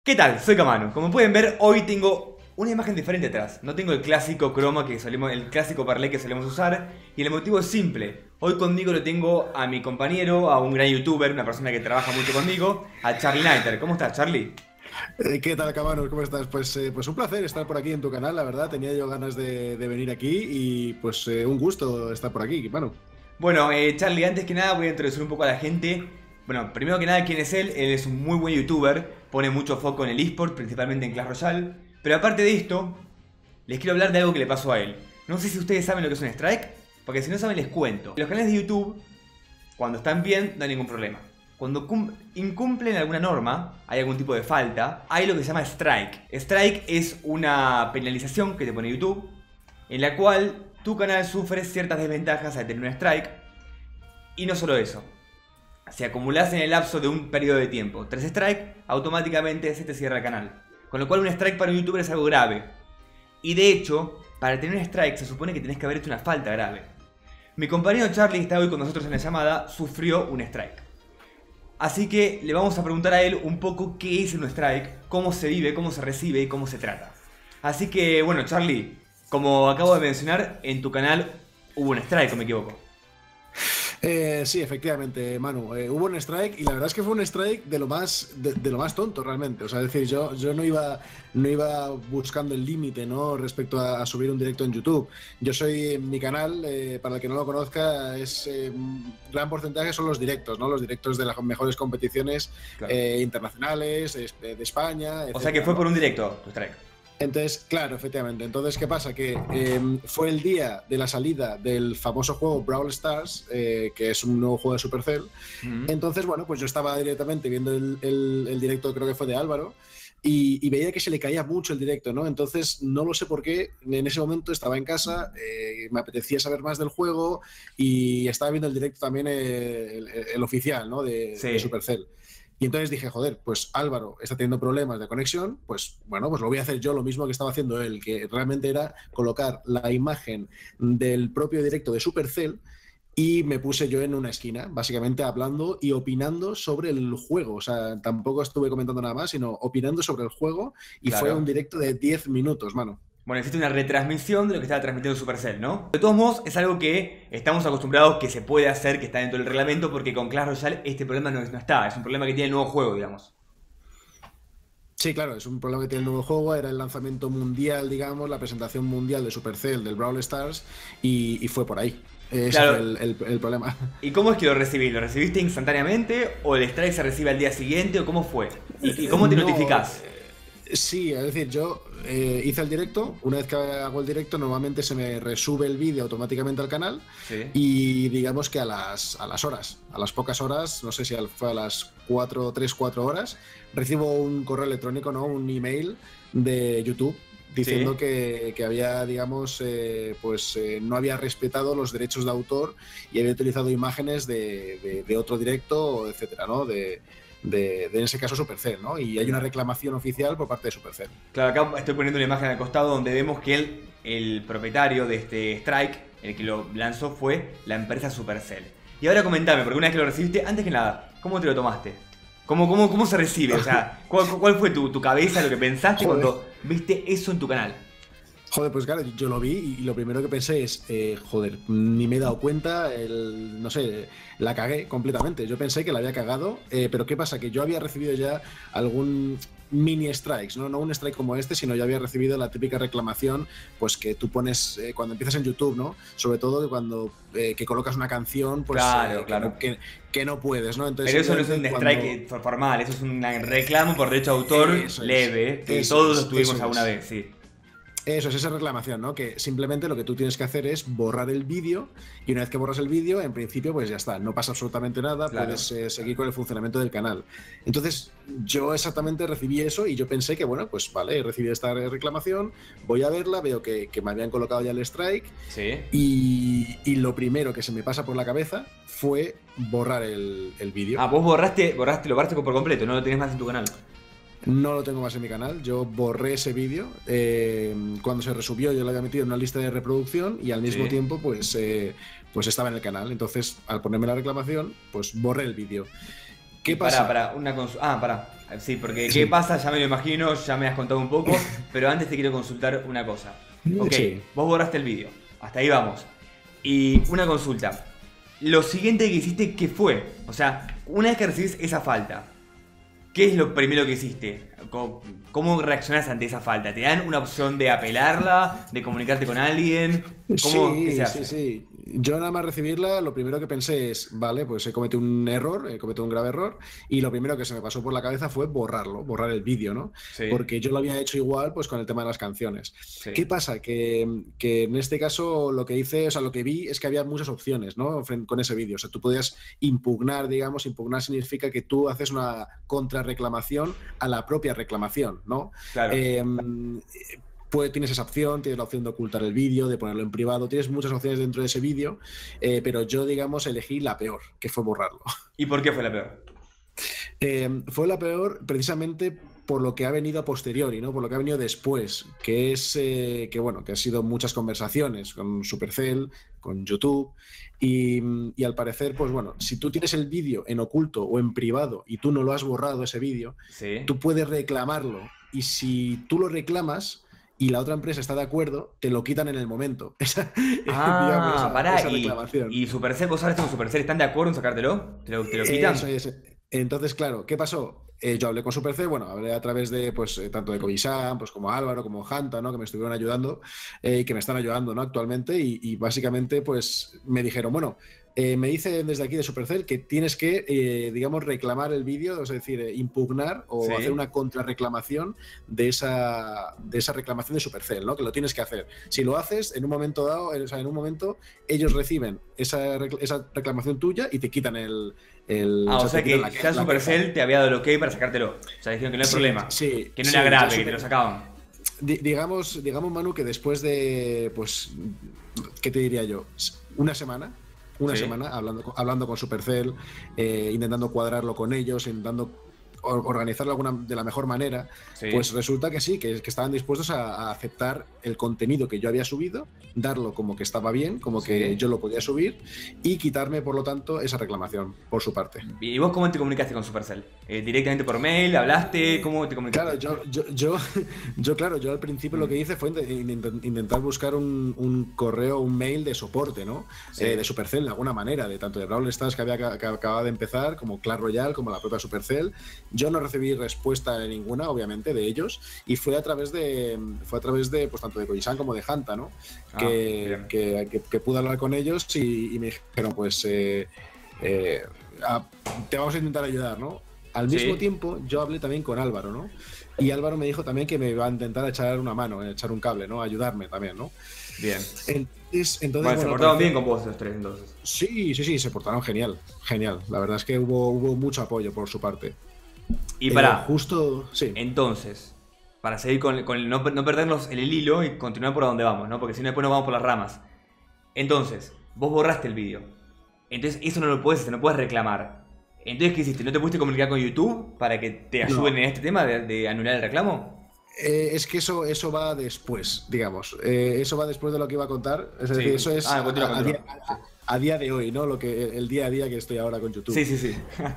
¿Qué tal? Soy Camano. Como pueden ver, hoy tengo una imagen diferente atrás. No tengo el clásico croma que solemos, el clásico parlay que solemos usar. Y el motivo es simple. Hoy conmigo lo tengo a mi compañero, a un gran youtuber, una persona que trabaja mucho conmigo, a Charlie Nighter. ¿Cómo estás, Charlie? ¿Qué tal, Cabanos? ¿Cómo estás? Pues un placer estar por aquí en tu canal, la verdad. Tenía yo ganas de venir aquí y pues un gusto estar por aquí, Manu. Bueno, Charlie, antes que nada voy a introducir un poco a la gente. Bueno, primero que nada, ¿quién es él? Él es un muy buen youtuber, pone mucho foco en el eSport, principalmente en Clash Royale. Pero aparte de esto, les quiero hablar de algo que le pasó a él. No sé si ustedes saben lo que es un strike, porque si no saben les cuento. Los canales de YouTube, cuando están bien, no hay ningún problema. Cuando incumplen alguna norma, hay algún tipo de falta, hay lo que se llama strike. Strike es una penalización que te pone YouTube, en la cual tu canal sufre ciertas desventajas al tener un strike. Y no solo eso. Si acumulas en el lapso de un periodo de tiempo 3 strikes, automáticamente se te cierra el canal. Con lo cual un strike para un youtuber es algo grave. Y de hecho, para tener un strike se supone que tenés que haber hecho una falta grave. Mi compañero Charlie, que está hoy con nosotros en la llamada, sufrió un strike. Así que le vamos a preguntar a él un poco qué es un strike, cómo se vive, cómo se recibe y cómo se trata. Así que bueno, Charlie, como acabo de mencionar, en tu canal hubo un strike, ¿o me equivoco? Sí, efectivamente, Manu. Hubo un strike y la verdad es que fue un strike de lo más tonto realmente. O sea, es decir, yo no iba buscando el límite, ¿no? Respecto a subir un directo en YouTube. Yo soy, mi canal, para el que no lo conozca, gran porcentaje son los directos, ¿no? Los directos de las mejores competiciones, Claro. Internacionales, de España, O sea etcétera, que fue ¿no? por un directo, tu strike. Entonces, claro, efectivamente. Entonces, ¿qué pasa? Que fue el día de la salida del famoso juego Brawl Stars, que es un nuevo juego de Supercell. Entonces, bueno, pues yo estaba directamente viendo el directo, creo que fue de Álvaro, y veía que se le caía mucho el directo, ¿no? Entonces, no lo sé por qué, en ese momento estaba en casa, me apetecía saber más del juego y estaba viendo el directo también, el oficial, ¿no? De Sí. Supercell. Y entonces dije, joder, pues Álvaro está teniendo problemas de conexión, pues bueno, pues lo voy a hacer yo lo mismo que estaba haciendo él, que realmente era colocar la imagen del propio directo de Supercell y me puse yo en una esquina, básicamente hablando y opinando sobre el juego. O sea, tampoco estuve comentando nada más, sino opinando sobre el juego y fue un Claro. directo de 10 minutos, mano. Bueno, existe una retransmisión de lo que estaba transmitiendo Supercell, ¿no? De todos modos, es algo que estamos acostumbrados que se puede hacer, que está dentro del reglamento, porque con Clash Royale este problema no está. Es un problema que tiene el nuevo juego, digamos. Sí, claro, es un problema que tiene el nuevo juego, era el lanzamiento mundial, digamos, la presentación mundial de Supercell, del Brawl Stars, y fue por ahí. Ese fue Claro. el problema. ¿Y cómo es que lo recibís? ¿Lo recibiste instantáneamente? ¿O el strike se recibe al día siguiente? ¿O cómo fue? ¿Y cómo te No, notificás? sí, es decir, yo hice el directo, una vez que hago el directo normalmente se me resube el vídeo automáticamente al canal Sí. y digamos que a las horas, a las pocas horas, no sé si fue a las 4, 3, 4 horas, recibo un correo electrónico, ¿no? Un email de YouTube diciendo Sí. que había, digamos, no había respetado los derechos de autor y había utilizado imágenes de otro directo, etcétera, ¿no? En ese caso Supercell, ¿no? Y hay una reclamación oficial por parte de Supercell. Claro, acá estoy poniendo una imagen al costado donde vemos que el propietario de este strike, el que lo lanzó, fue la empresa Supercell. Y ahora comentame, porque una vez que lo recibiste, antes que nada, ¿cómo te lo tomaste? ¿Cómo se recibe? O sea, ¿cuál fue tu cabeza, lo que pensaste Joder. cuando viste eso en tu canal? Joder, pues claro, yo lo vi y lo primero que pensé es, joder, ni me he dado cuenta, no sé, la cagué completamente. Yo pensé que la había cagado, pero ¿qué pasa? Que yo había recibido ya algún mini strikes, ¿no? No un strike como este, sino ya había recibido la típica reclamación, pues que tú pones cuando empiezas en YouTube, ¿no? Sobre todo que cuando que colocas una canción, pues Claro, que, claro. no, que no puedes, ¿no? Entonces Pero eso no es un simplemente strike cuando... formal, eso es un reclamo por derecho de autor Eso es, leve, que eso todos es, lo tuvimos eso alguna es. vez, sí. Eso es esa reclamación, ¿no? Que simplemente lo que tú tienes que hacer es borrar el vídeo y una vez que borras el vídeo, en principio, pues ya está, no pasa absolutamente nada, Claro. puedes seguir con el funcionamiento del canal. Entonces, yo exactamente recibí eso y yo pensé que, bueno, pues vale, he recibido esta reclamación, voy a verla, veo que me habían colocado ya el strike Sí. y lo primero que se me pasa por la cabeza fue borrar el vídeo. Ah, vos lo borraste por completo, no lo tenés más en tu canal. No lo tengo más en mi canal, yo borré ese vídeo, cuando se resubió yo lo había metido en una lista de reproducción y al mismo Sí. tiempo pues estaba en el canal, entonces al ponerme la reclamación pues borré el vídeo. ¿Qué pasa? Pará, una consulta. Pará. Sí, porque ¿qué pasa? Ya me lo imagino, ya me has contado un poco, pero antes te quiero consultar una cosa. Ok, Sí. vos borraste el vídeo, hasta ahí vamos. Y una consulta. Lo siguiente que hiciste, ¿qué fue? O sea, una vez que recibís esa falta, ¿qué es lo primero que hiciste? ¿Cómo reaccionás ante esa falta? ¿Te dan una opción de apelarla, de comunicarte con alguien? ¿Qué se hace? Sí. Yo nada más recibirla, lo primero que pensé es, vale, pues he cometido un error, he cometido un grave error, y lo primero que se me pasó por la cabeza fue borrar el vídeo, ¿no? Sí, Porque yo lo había hecho igual, pues con el tema de las canciones. sí. ¿Qué pasa? Que en este caso lo que hice, o sea, lo que vi es que había muchas opciones, ¿no? Con ese vídeo. O sea, tú podías impugnar, digamos, impugnar significa que tú haces una contrarreclamación a la propia reclamación, ¿no? Claro. Pues tienes esa opción, tienes la opción de ocultar el vídeo, de ponerlo en privado, tienes muchas opciones dentro de ese vídeo, pero yo, digamos, elegí la peor, que fue borrarlo. ¿Y por qué fue la peor? Fue la peor precisamente por lo que ha venido a posteriori, ¿no? Por lo que ha venido después, que es que bueno, que ha sido muchas conversaciones con Supercell, con YouTube, y al parecer, pues bueno, si tú tienes el vídeo en oculto o en privado y tú no lo has borrado ese vídeo, Sí. tú puedes reclamarlo, y si tú lo reclamas y la otra empresa está de acuerdo, te lo quitan en el momento. Digamos, Pará, esa reclamación. y Supercell, vos sabés con Supercell, ¿están de acuerdo en sacártelo? ¿Te lo quitan? Eso es. Entonces, claro, ¿qué pasó? Yo hablé con Supercell, bueno, hablé a través de, pues, tanto de Kobe-san, pues como Álvaro, como Hanta, ¿no? Que me estuvieron ayudando, y que me están ayudando, ¿no? Actualmente, y básicamente, pues, me dijeron, bueno, me dicen desde aquí de Supercell que tienes que, digamos, reclamar el vídeo, es decir, impugnar o Sí. hacer una contrarreclamación de esa reclamación de Supercell, ¿no? Que lo tienes que hacer. Si lo haces, en un momento dado, o sea, en un momento, ellos reciben esa reclamación tuya y te quitan O sea que ya Supercell te había dado el ok para sacártelo. O sea, dijeron que no hay problema. Sí, Que no era grave, que te lo ya sacaban. digamos, Manu, que después de, pues, ¿qué te diría yo? Una semana Sí. hablando con Supercell, intentando cuadrarlo con ellos, intentando organizarlo de la mejor manera, Sí. pues resulta que sí, que estaban dispuestos a aceptar el contenido que yo había subido, darlo como que estaba bien, como que yo lo podía subir, y quitarme, por lo tanto, esa reclamación por su parte. ¿Y vos cómo te comunicaste con Supercell? ¿Directamente por mail? ¿Hablaste? ¿Cómo te comunicaste? Claro, yo al principio lo que hice fue intentar buscar un correo, un mail de soporte, ¿no? Sí. De Supercell, de alguna manera, de tanto de Brawl Stars que acababa de empezar, como Clash Royale, como la propia Supercell. Yo no recibí respuesta ninguna, obviamente, de ellos, y fue a través de pues tanto de Koisan como de Hanta, ¿no? Que pude hablar con ellos y me dijeron, pues te vamos a intentar ayudar, ¿no? Al mismo tiempo, yo hablé también con Álvaro, ¿no? Y Álvaro me dijo también que me iba a intentar echar una mano, echar un cable, ¿no? Ayudarme también, ¿no? Bien. Entonces, Bueno, se portaron bien con vos los tres, entonces. Sí, se portaron genial. La verdad es que hubo mucho apoyo por su parte. Y pará, justo, sí. entonces, para seguir con no perdernos el hilo y continuar por donde vamos, ¿no? Porque si no después nos vamos por las ramas. Entonces, vos borraste el vídeo. Entonces eso no lo puedes hacer, no puedes reclamar. Entonces, ¿qué hiciste? ¿No te pudiste comunicar con YouTube para que te ayuden en este tema de anular el reclamo? Es que eso va después, digamos. Eso va después de lo que iba a contar. Es decir, eso es continúa. a día de hoy, ¿no? El día a día que estoy ahora con YouTube. Sí.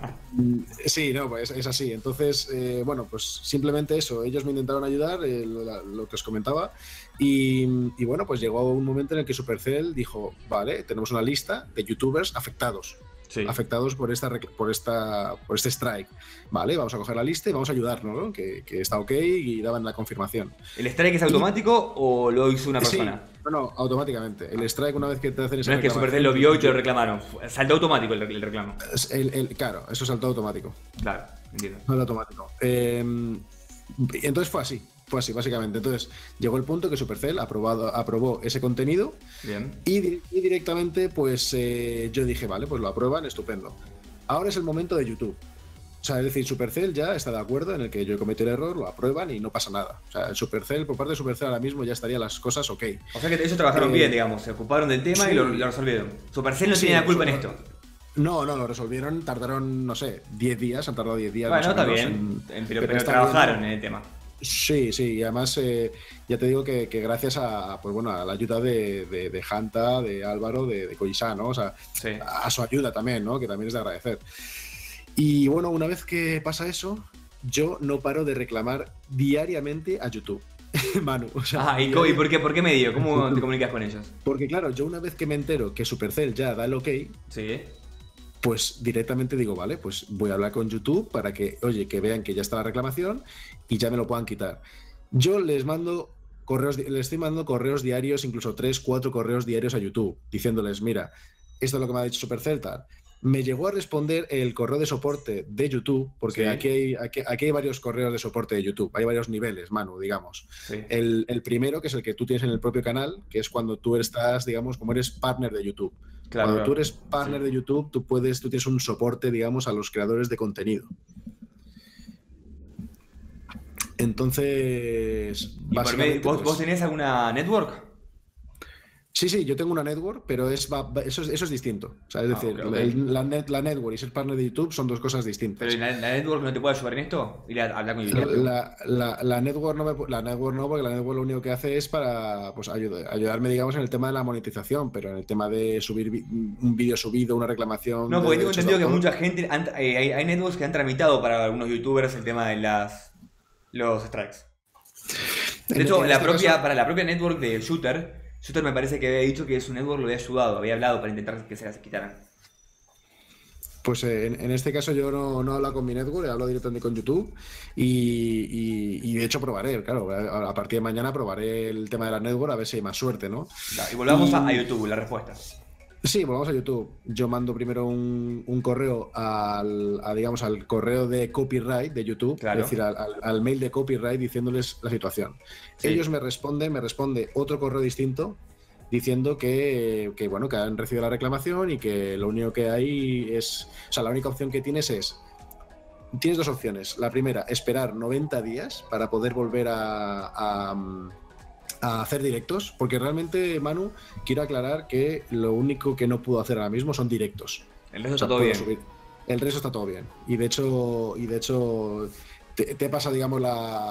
Sí, no, pues es así. Entonces, bueno, pues simplemente eso. Ellos me intentaron ayudar, lo que os comentaba. Y bueno, pues llegó un momento en el que Supercell dijo, vale, tenemos una lista de youtubers afectados. Afectados por este strike. Vale, vamos a coger la lista y vamos a ayudarnos, ¿no? Que está ok, y daban la confirmación. ¿El strike es automático o lo hizo una persona? Sí, no, automáticamente. El strike, una vez que te hacen esa no es que Supercell lo vio y te lo reclamaron. Saltó automático el reclamo. Claro, eso saltó automático. Claro, entiendo. Saltó automático. Entonces fue así, básicamente. Entonces llegó el punto que Supercell aprobó ese contenido. Bien. Y directamente, pues yo dije, vale, pues lo aprueban, estupendo. Ahora es el momento de YouTube. O sea, es decir, Supercell ya está de acuerdo en el que yo cometí el error, lo aprueban y no pasa nada. O sea, Supercell, por parte de Supercell ahora mismo ya estarían las cosas ok. O sea que ellos trabajaron bien, digamos, se ocuparon del tema y lo resolvieron. Supercell no tiene la culpa en esto. No, lo resolvieron, tardaron, no sé, 10 días, han tardado 10 días. Bueno, está bien, pero trabajaron en el tema. Sí, y además ya te digo que gracias a la ayuda de Hanta, de Álvaro, de Koisan, ¿no? O sea, a su ayuda también, ¿no? Que también es de agradecer. Y bueno, una vez que pasa eso, yo no paro de reclamar diariamente a YouTube. Manu, o sea, ¿Y por qué medio? ¿Cómo te comunicas con ellos? porque claro, yo una vez que me entero que Supercell ya da el ok, Sí. pues directamente digo, vale, pues voy a hablar con YouTube para que, oye, que vean que ya está la reclamación y ya me lo puedan quitar. Yo les estoy mandando correos diarios, incluso 3, 4 correos diarios a YouTube, diciéndoles, mira, esto es lo que me ha dicho Supercell, tal. Me llegó a responder el correo de soporte de YouTube, porque Sí. aquí hay varios correos de soporte de YouTube, hay varios niveles, Manu, digamos. Sí. El primero, que es el que tú tienes en el propio canal, que es cuando tú estás, digamos, como eres partner de YouTube. Claro, Cuando tú claro. eres partner Sí. de YouTube, tú tienes un soporte, digamos, a los creadores de contenido. Entonces, ¿Y básicamente, vos pues tenés alguna network? sí, yo tengo una network, pero eso es distinto. O sea, es decir, Ok. la network y ser partner de YouTube son dos cosas ¿Pero distintas. la network no te puede ayudar en esto? Ir a hablar con YouTube. La network la network no, porque la network lo único que hace es para pues, ayudarme, digamos, en el tema de la monetización, pero en el tema de subir un vídeo subido, una reclamación No, de porque tengo derechos de entendido que autor. mucha gente, hay networks que han tramitado para algunos youtubers el tema de los strikes. De hecho, En este caso, para la propia network de Shooter me parece que había dicho que su network lo había ayudado, había hablado para intentar que se las quitaran. pues en este caso yo no he hablado con mi network, he hablado directamente con YouTube y de hecho probaré, claro, a partir de mañana probaré el tema de la network a ver si hay más suerte, ¿no? Y volvamos a Y YouTube, la respuesta. sí, volvamos a YouTube. Yo mando primero un correo digamos, al correo de copyright de YouTube, es Claro, decir, al mail de copyright diciéndoles la situación. Ellos sí. me responde otro correo distinto diciendo bueno, que han recibido la reclamación y que lo único que hay es, o sea, la única opción que tienes dos opciones. La primera, esperar 90 días para poder volver a hacer directos, porque realmente, Manu, quiero aclarar que lo único que no puedo hacer ahora mismo son directos. El resto O está sea, todo puedo bien. subir. El resto está todo bien. Y de hecho te pasa, digamos,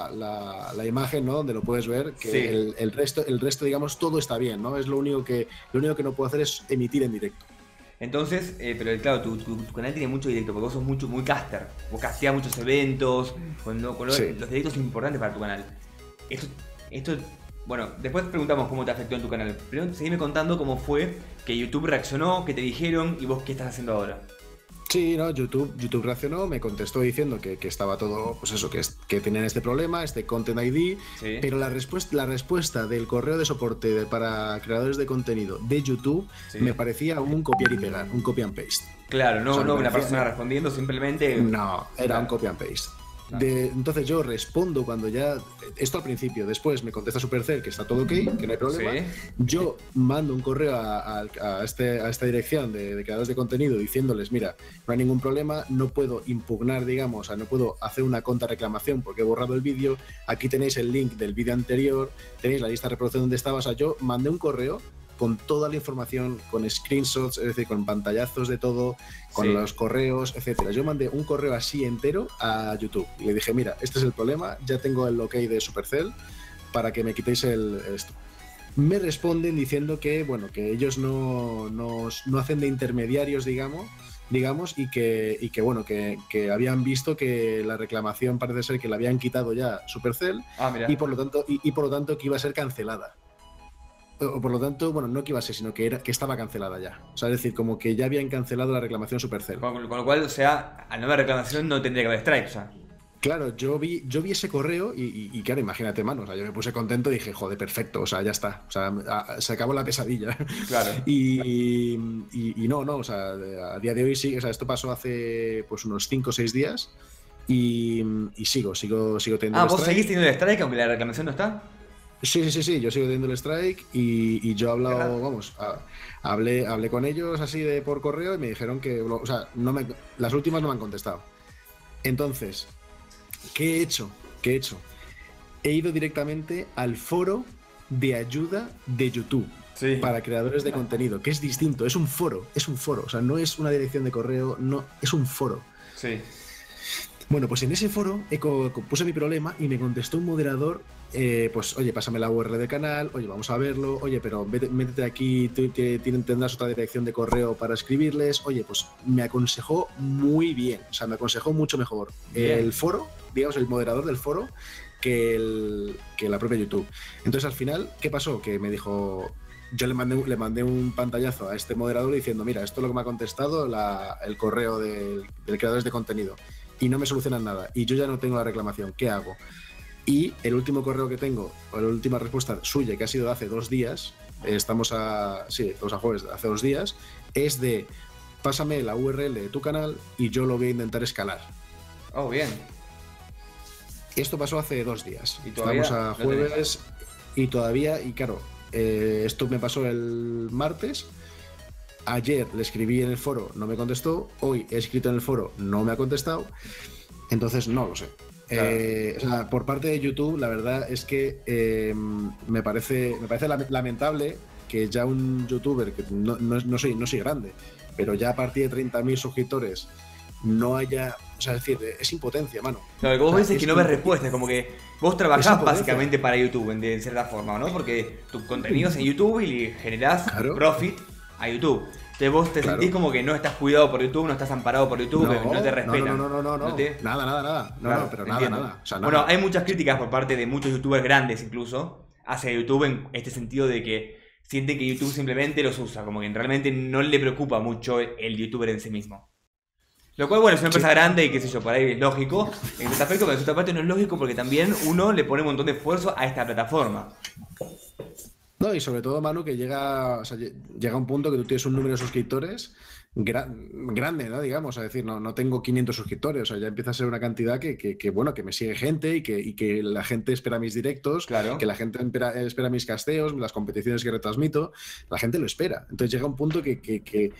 la imagen, ¿no? Donde lo puedes ver, que Sí. el resto, digamos, todo está bien, ¿no? Lo único que no puedo hacer es emitir en directo. Entonces, pero claro, tu canal tiene mucho directo, porque vos sos muy caster. Vos casteás muchos eventos, Sí. los directos son importantes para tu canal. Esto, esto, bueno, después preguntamos cómo te afectó en tu canal. Pero seguime contando cómo fue que YouTube reaccionó, qué te dijeron y vos qué estás haciendo ahora. Sí, no, YouTube reaccionó, me contestó diciendo que estaba todo, pues eso, que tenían este problema, este Content ID, Sí. pero la respuesta del correo de soporte para creadores de contenido de YouTube me Sí. parecía un copiar y pegar, un copy and paste. Claro, O sea, me no una parecía, persona respondiendo, simplemente. no, era un Claro, copy and paste. claro. Entonces yo respondo cuando ya, esto al principio, después me contesta Supercell que está todo ok, que no hay problema. Sí. Yo mando un correo a esta dirección de creadores de contenido diciéndoles, mira, no hay ningún problema, no puedo impugnar, digamos, o sea, no puedo hacer una contrarreclamación porque he borrado el vídeo, aquí tenéis el link del vídeo anterior, tenéis la lista de reproducción donde estaba, o sea, yo mandé un correo con toda la información, con screenshots, es decir, con pantallazos de todo, con Sí. los correos, etcétera. Yo mandé un correo así entero a YouTube y le dije, mira, este es el problema, ya tengo el ok de Supercell para que me quitéis esto. Me responden diciendo que, bueno, que ellos no hacen de intermediarios, digamos bueno, que habían visto que la reclamación parece ser que la habían quitado ya Supercell Mira. y por lo tanto que iba a ser cancelada. O por lo tanto, bueno, no que iba a ser, sino que estaba cancelada ya. O sea, es decir, como que ya habían cancelado la reclamación Supercell. Con lo cual, o sea, al no haber reclamación no tendría que haber strike, o sea. Claro, yo vi ese correo y claro, imagínate, mano, o sea, yo me puse contento y dije, joder, perfecto, o sea, ya está, o sea, se acabó la pesadilla. Claro. Y no, o sea, a día de hoy sí, o sea, esto pasó hace pues unos 5 o 6 días y sigo teniendo el Vos seguís strike. teniendo el strike aunque la reclamación no está. Sí, yo sigo teniendo el strike y yo he Qué hablado, raro. vamos, hablé con ellos así por correo y me dijeron que, o sea, las últimas no me han contestado. Entonces, ¿qué he hecho? He ido directamente al foro de ayuda de YouTube Sí. para creadores de contenido, que es distinto, es un foro, o sea, no es una dirección de correo, no, es un foro. Sí. Bueno, pues en ese foro puse mi problema y me contestó un moderador, pues, oye, pásame la URL del canal, oye, vamos a verlo, oye, pero métete aquí, tendrás otra dirección de correo para escribirles, oye, pues me aconsejó muy bien, o sea, me aconsejó mucho mejor el foro, digamos, el moderador del foro, que la propia YouTube. Entonces, al final, ¿qué pasó? Que me dijo... Yo le mandé un pantallazo a este moderador diciendo, mira, esto es lo que me ha contestado el correo del creador de contenido. Y no me solucionan nada. Y yo ya no tengo la reclamación. ¿Qué hago? Y el último correo que tengo, o la última respuesta suya, que ha sido de hace 2 días, estamos a jueves, hace 2 días, es de, pásame la URL de tu canal y yo lo voy a intentar escalar. Oh, bien. Esto pasó hace 2 días. ¿Y todavía estamos a jueves y todavía, y claro, esto me pasó el martes. Ayer le escribí en el foro, no me contestó. Hoy he escrito en el foro, no me ha contestado. Entonces no lo sé. Claro. O sea, por parte de YouTube, la verdad es que me parece lamentable que ya un youtuber, que no soy grande, pero ya a partir de 30.000 suscriptores no haya... O sea, es decir, es impotencia, mano. Claro, que vos ves que no ves respuestas, como que vos trabajás básicamente para YouTube, de cierta forma, ¿no? Porque tu contenido es en YouTube y generás profit a YouTube. Entonces vos te sentís como que no estás cuidado por YouTube, no estás amparado por YouTube, no te respetan. No. Nada. No, pero nada. O sea, nada. Bueno, hay muchas críticas por parte de muchos youtubers grandes incluso hacia YouTube en este sentido de que sienten que YouTube simplemente los usa, como que realmente no le preocupa mucho el youtuber en sí mismo. Lo cual, bueno, es una empresa grande y qué sé yo, por ahí es lógico en este aspecto, pero en otra parte no es lógico porque también uno le pone un montón de esfuerzo a esta plataforma. No, y sobre todo, Manu, que llega un punto que tú tienes un número de suscriptores grande, ¿no? Digamos, es decir, no tengo 500 suscriptores, o sea, ya empieza a ser una cantidad que me sigue gente y que la gente espera mis directos, claro, que la gente espera mis casteos, las competiciones que retransmito, la gente lo espera. Entonces llega un punto que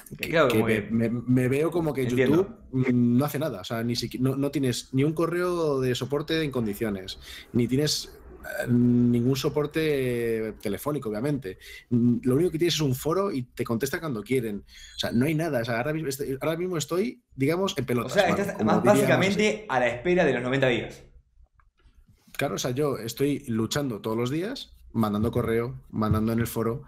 me veo como que YouTube no hace nada, o sea, no tienes ni un correo de soporte en condiciones, ni tienes ningún soporte telefónico, obviamente. Lo único que tienes es un foro y te contesta cuando quieren. O sea, no hay nada. O sea, ahora mismo estoy, digamos, en pelotas. O sea, estás más básicamente a la espera de los 90 días. Claro, o sea, yo estoy luchando todos los días, mandando correo, mandando en el foro,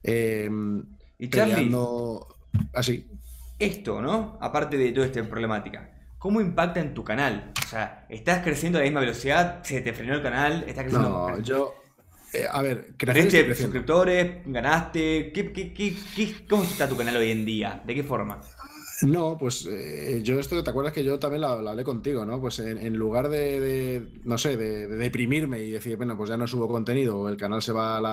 y Charlie, así. Esto, ¿no? Aparte de toda esta problemática, ¿cómo impacta en tu canal? O sea, ¿estás creciendo a la misma velocidad? ¿Se te frenó el canal? ¿Estás creciendo? No, yo... a ver, ¿creciste suscriptores? ¿Ganaste? ¿Cómo está tu canal hoy en día? ¿De qué forma? No, pues yo esto, ¿te acuerdas que yo también lo hablé contigo, ¿no? Pues en lugar de deprimirme y decir, bueno, pues ya no subo contenido, el canal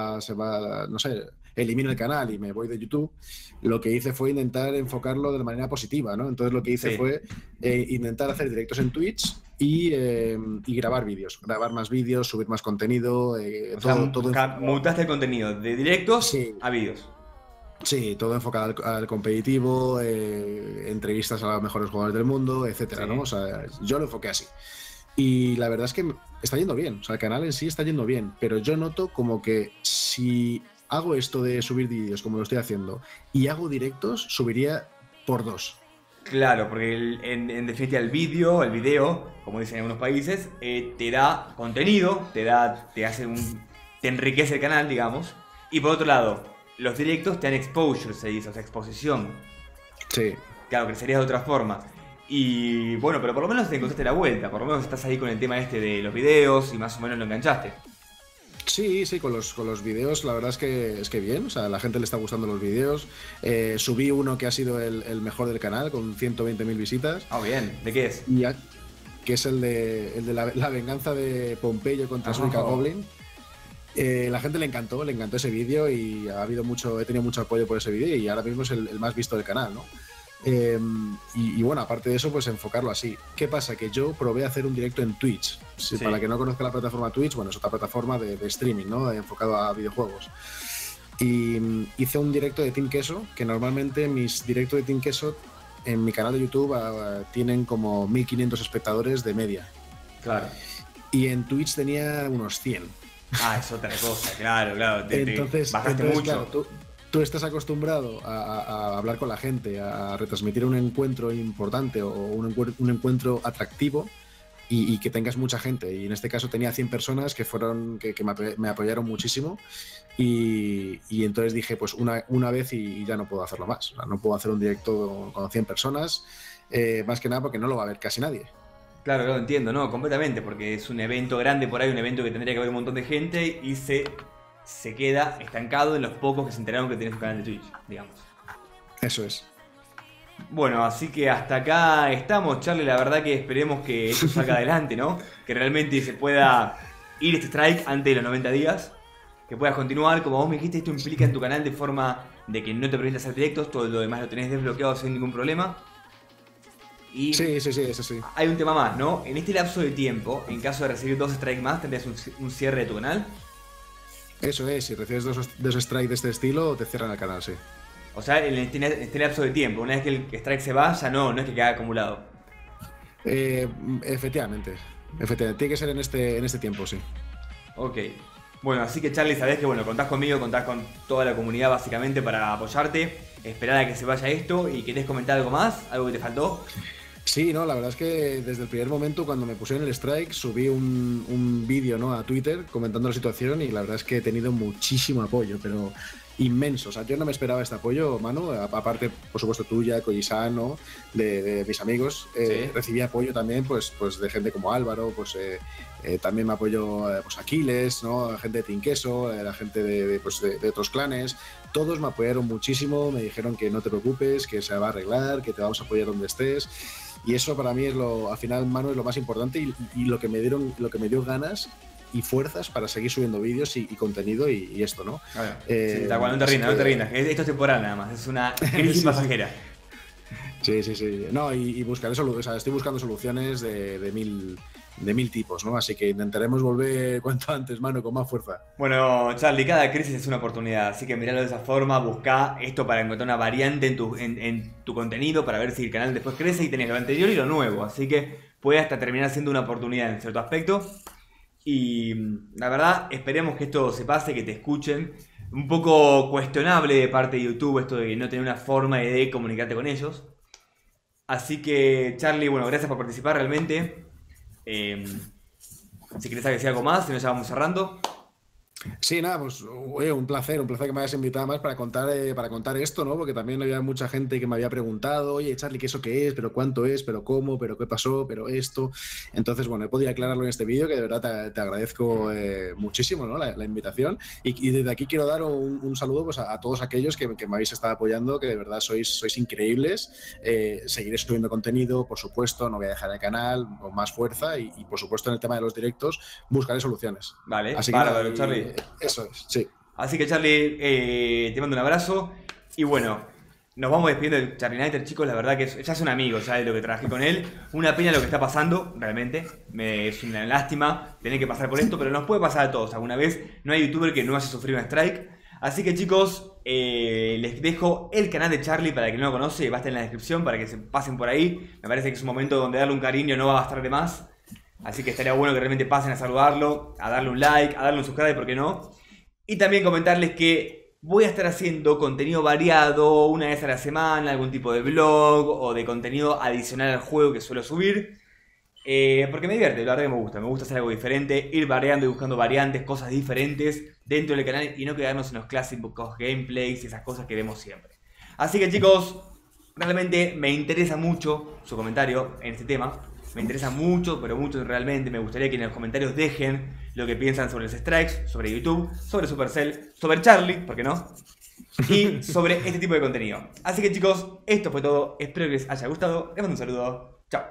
no sé, elimino el canal y me voy de YouTube, lo que hice fue intentar enfocarlo de manera positiva, ¿no? Entonces lo que hice fue intentar hacer directos en Twitch y grabar vídeos, grabar más vídeos, subir más contenido, mutaste el contenido de directos a vídeos. Sí, todo enfocado al competitivo, entrevistas a los mejores jugadores del mundo, etcétera, ¿no? O sea, yo lo enfoqué así. Y la verdad es que está yendo bien, o sea, el canal en sí está yendo bien, pero yo noto como que si hago esto de subir vídeos como lo estoy haciendo y hago directos, subiría por 2. Claro, porque en definitiva el video, como dicen en algunos países, te da contenido, te enriquece el canal, digamos, y por otro lado, los directos te dan exposure, se dice, o sea, exposición. Sí. Claro, crecerías de otra forma. Y bueno, pero por lo menos te encontraste la vuelta, por lo menos estás ahí con el tema este de los videos y más o menos lo enganchaste. Sí, con los videos la verdad es que bien, o sea, a la gente le está gustando los videos. Subí uno que ha sido el mejor del canal con 120.000 visitas. Ah, bien, ¿de qué es? Que es el de la venganza de Pompeyo contra Suika Goblin. La gente le encantó ese vídeo y he tenido mucho apoyo por ese vídeo y ahora mismo es el más visto del canal, ¿no? Y bueno, aparte de eso, pues enfocarlo así. ¿Qué pasa? Que yo probé a hacer un directo en Twitch. Sí. Para que no conozca la plataforma Twitch, bueno, es otra plataforma de streaming, ¿no? Enfocado a videojuegos. Y hice un directo de Team Queso, que normalmente mis directos de Team Queso en mi canal de YouTube tienen como 1.500 espectadores de media. Claro. Y en Twitch tenía unos 100. Ah, es otra cosa, claro. Entonces, bajaste mucho. Claro, tú estás acostumbrado a hablar con la gente, a retransmitir un encuentro importante o un encuentro atractivo y que tengas mucha gente. Y en este caso tenía 100 personas que me apoyaron muchísimo y entonces dije, pues una vez y ya no puedo hacerlo más. O sea, no puedo hacer un directo con 100 personas, más que nada porque no lo va a ver casi nadie. Claro, lo entiendo, ¿no? Completamente, porque es un evento grande por ahí, un evento que tendría que haber un montón de gente y se queda estancado en los pocos que se enteraron que tenés un canal de Twitch, digamos. Eso es. Bueno, así que hasta acá estamos, Charlie. La verdad que esperemos que esto salga adelante, ¿no? Que realmente se pueda ir este strike antes de los 90 días. Que puedas continuar. Como vos me dijiste, esto implica en tu canal de forma de que no te permite hacer directos. Todo lo demás lo tenés desbloqueado sin ningún problema. Y sí, eso sí. hay un tema más, ¿no? En este lapso de tiempo, en caso de recibir 2 strikes más, tendrías un cierre de tu canal. Eso es, si recibes dos strikes de este estilo, te cierran el canal, sí. O sea, en este lapso de tiempo, una vez que el strike se va, ya no es que quede acumulado. Efectivamente, tiene que ser en este tiempo, sí. Ok. Bueno, así que Charlie, sabés que bueno, contás conmigo, contás con toda la comunidad básicamente para apoyarte, esperar a que se vaya esto y querés comentar algo más, algo que te faltó. Sí, no, la verdad es que desde el primer momento cuando me pusieron el strike subí un vídeo, ¿no?, a Twitter comentando la situación y la verdad es que he tenido muchísimo apoyo, pero inmenso. O sea, yo no me esperaba este apoyo, Manu, aparte, por supuesto, tuya, Koji-san, ¿no?, de mis amigos. Sí. Recibí apoyo también pues de gente como Álvaro, también me apoyó pues Aquiles, ¿no?, gente de Team Queso, la gente de otros clanes. Todos me apoyaron muchísimo, me dijeron que no te preocupes, que se va a arreglar, que te vamos a apoyar donde estés. Y eso para mí es al final, Manu, es lo más importante y lo que me dio ganas y fuerzas para seguir subiendo vídeos y contenido y esto, ¿no? Sí, tal cual, no te rindas. Esto es temporal nada más, es una crisis pasajera. Sí. No, y buscaré soluciones, o sea, estoy buscando soluciones de mil tipos, ¿no? Así que intentaremos volver cuanto antes, Manu, con más fuerza. Bueno, Charlie, cada crisis es una oportunidad, así que miralo de esa forma, buscá esto para encontrar una variante en tu contenido, para ver si el canal después crece y tenés lo anterior y lo nuevo, así que puede hasta terminar siendo una oportunidad en cierto aspecto. Y la verdad, esperemos que esto se pase, que te escuchen. Un poco cuestionable de parte de YouTube esto de no tener una forma de comunicarte con ellos. Así que, Charlie, bueno, gracias por participar realmente. Si querés decir algo más, si no ya vamos cerrando. Sí, nada, pues oye, un placer que me hayas invitado más para contar esto, ¿no? Porque también había mucha gente que me había preguntado, oye, Charlie, ¿qué eso qué es? ¿Pero cuánto es? ¿Pero cómo? ¿Pero qué pasó? ¿Pero esto? Entonces, bueno, he podido aclararlo en este vídeo, que de verdad te agradezco muchísimo, ¿no?, la invitación. Y desde aquí quiero dar un saludo pues, a todos aquellos que me habéis estado apoyando, que de verdad sois increíbles. Seguiré subiendo contenido, por supuesto, no voy a dejar el canal con más fuerza y por supuesto, en el tema de los directos, buscaré soluciones. Vale, así bárbaro, Charlie. Eso es, sí. Así que Charlie, te mando un abrazo. Y bueno, nos vamos despidiendo de Charlie Nighter, chicos. La verdad que ya es un amigo, ya de lo que trabajé con él. Una pena lo que está pasando, realmente. Es una lástima tener que pasar por esto, pero nos puede pasar a todos alguna vez. No hay youtuber que no haya sufrido un strike. Así que chicos, les dejo el canal de Charlie para el que no lo conoce. Va a estar en la descripción para que se pasen por ahí. Me parece que es un momento donde darle un cariño no va a bastar de más. Así que estaría bueno que realmente pasen a saludarlo, a darle un like, a darle un subscribe, ¿por qué no? Y también comentarles que voy a estar haciendo contenido variado una vez a la semana, algún tipo de vlog o de contenido adicional al juego que suelo subir. Porque me divierte, la verdad que me gusta hacer algo diferente, ir variando y buscando variantes, cosas diferentes dentro del canal y no quedarnos en los clásicos gameplays y esas cosas que vemos siempre. Así que chicos, realmente me interesa mucho su comentario en este tema. Me interesa mucho, pero mucho realmente. Me gustaría que en los comentarios dejen lo que piensan sobre los strikes, sobre YouTube, sobre Supercell, sobre Charlie, ¿por qué no? Y sobre este tipo de contenido. Así que chicos, esto fue todo. Espero que les haya gustado. Les mando un saludo.